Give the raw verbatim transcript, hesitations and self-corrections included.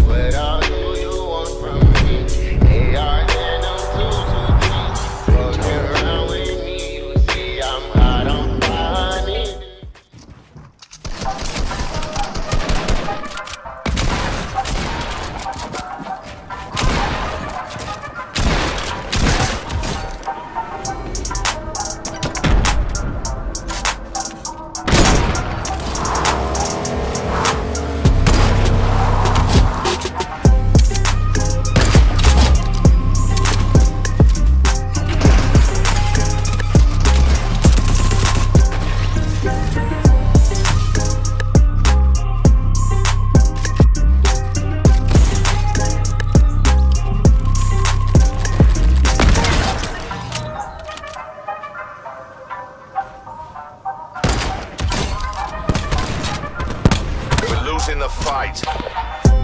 What all do you want from me? A R and I'm two two three. Fucking around with me, you see I'm hot on fire. We're losing the fight.